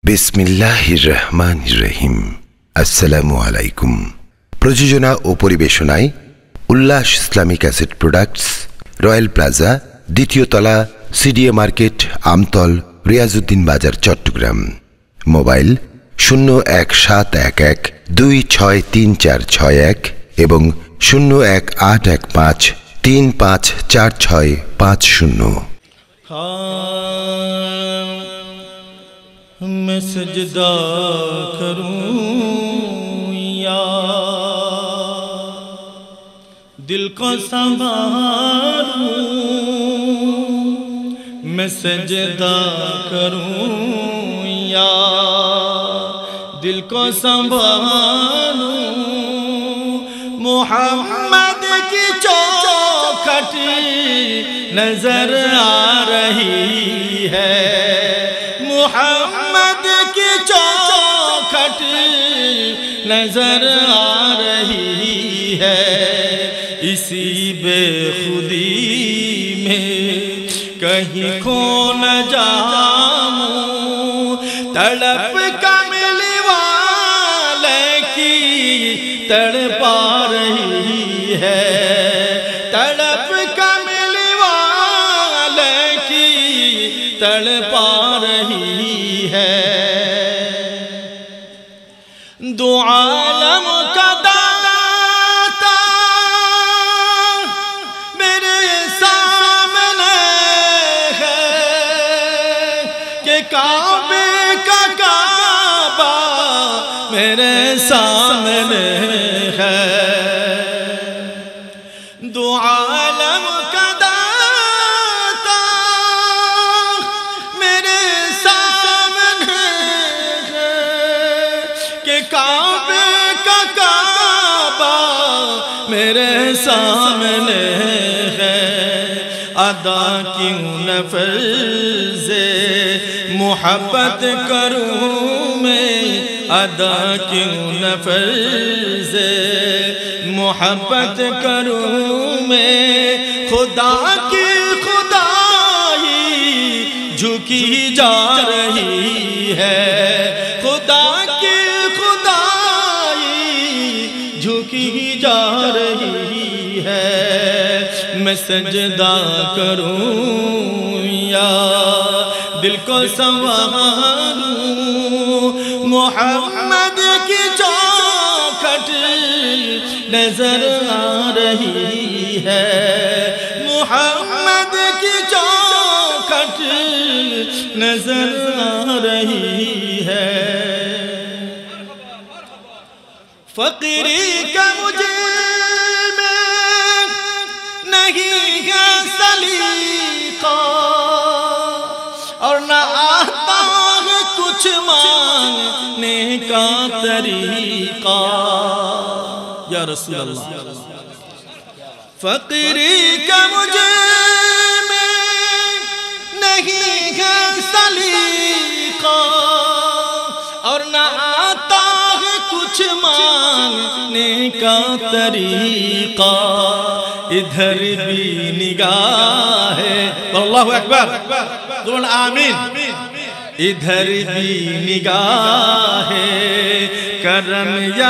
বিসমিল্লাহির রহমানির রহিম। আসসালামু আলাইকুম। প্রযোজনা ও পরিবেশনায় উল্লাস Islamic asset products, royal plaza, দ্বিতীয় তলা, সিডিএ মার্কেট, আমতল, রিয়াজউদ্দিন বাজার, চট্টগ্রাম। মোবাইল 01811263461 এবং 01815354650। میں سجدہ کروں یا دل کو سنبھالوں، میں سجدہ کروں یا دل کو سنبھالوں، محمد کی چوکھٹ نظر آ رہی ہے، محمد کی چوکھٹ نظر آ رہی ہے، اسی بے خودی میں کہیں کھو نہ جاؤں، تڑپ کملی والے کی تڑپا رہی ہے، تڑپ کملی والے کی تڑپا رہی ہے، دو عالم کا داتا میرے سامنے ہے، کہ کعبے کا کعبہ میرے سامنے ہے، دو عالم کا کعبے کا کعبہ میرے سامنے ہے، ادا کیوں نہ فرض محبت کروں میں، ادا کیوں نہ فرض محبت کروں میں، خدا کی خدائی جھکی جا رہی ہے، خدا جھکی جا رہی ہے، میں سجدہ کروں یا دل کو سنواروں، محمد کی چوکھٹ نظر آ رہی ہے، محمد کی چوکھٹ نظر آ رہی ہے، فقیری کا مجھے میں نہیں ہے سلیقہ، اور نہ آتا ہے کچھ مانگنے کا طریقہ، یا رسول اللہ، فقیری کا مجھے میں نہیں ہے سلیقہ، اور نہ آتا کچھ مانگنے کا طریقہ، ادھر بھی نگاہ ہے، اللہ اکبر، دون آمین، ادھر بھی نگاہ ہے، کرم یا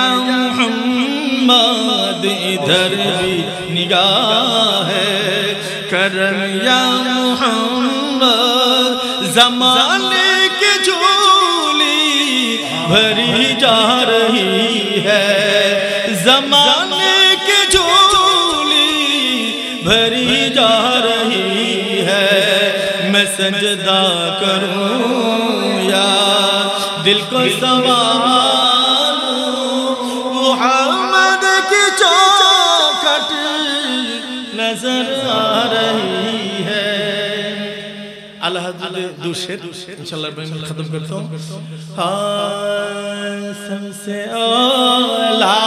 محمد، ادھر بھی نگاہ ہے، کرم یا محمد، زمانے کے جھولی بھری جا رہی ہے، زمانے کی جھولی بھری جا رہی ہے، میں سجدہ کروں یا دل کو سنواروں، محمد کی چوکھٹ نظر آ رہی ہے۔ اللہ حضرت دوشر انشاءاللہ میں ختم کرتا ہوں، سب سے اولا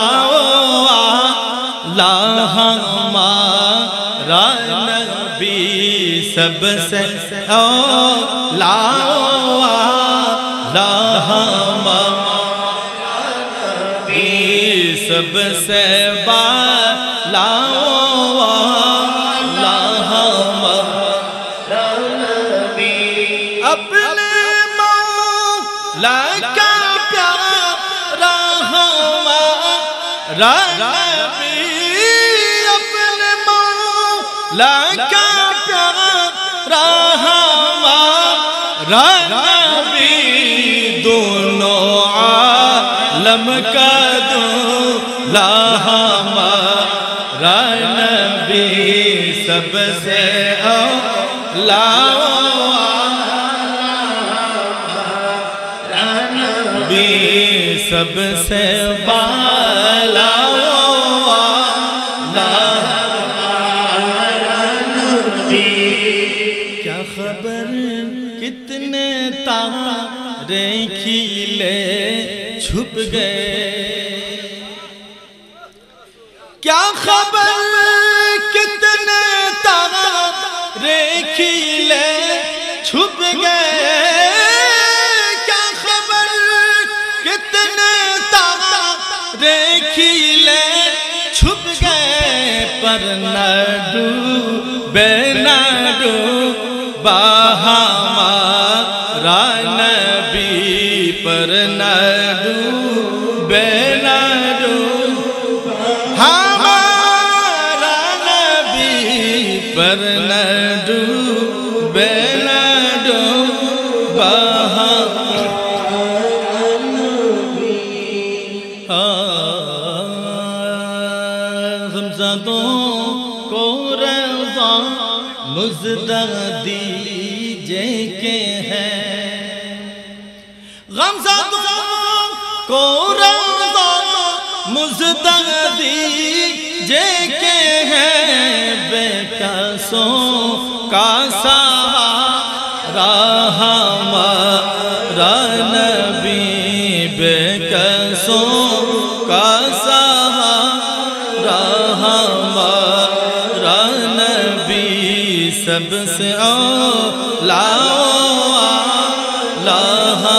ہمارا نبی، سب سے اولا ہمارا نبی، سب سے بالا ہمارا نبی، اپنے مولا کا پیارا ہمارا نبی اپنے مولا کا پیارا ہمارا نبی دونوں عالم کا دولا ہمارا نبی سب سے اولا سب سے بالا کیا خبر کتنے تارے کھیلے چھپ گئے کیا خبر کتنے تارے کھیلے چھپ گئے کھیلے چھپ گئے پر نہ ڈوبے نہ ڈوبا ہمارا نبی پر نہ ڈوبے نہ ڈوبا ہمارا نبی پر نہ ڈوبے نہ ڈوبا کو رضا مزدہ دیجے کے ہیں غمزدوں کو رضا مزدہ دیجے کے ہیں بے کسوں کا سہارا ہمارا نبی بے کسوں کا سہارا ہمارا نبی سب سے اولا